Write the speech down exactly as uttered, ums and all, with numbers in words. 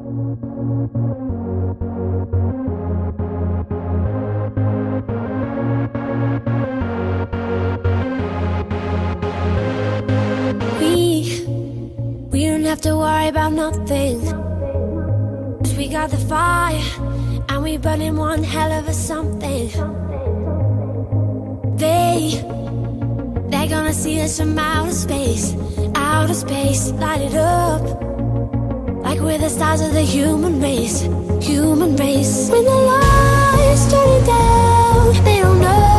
We don't have to worry about nothing, 'cause we got the fire, and we burning one hell of a something. They, they're gonna see us from outer space, outer space, light it up, like we're the stars of the human race, human race. When the lights turning down, they don't know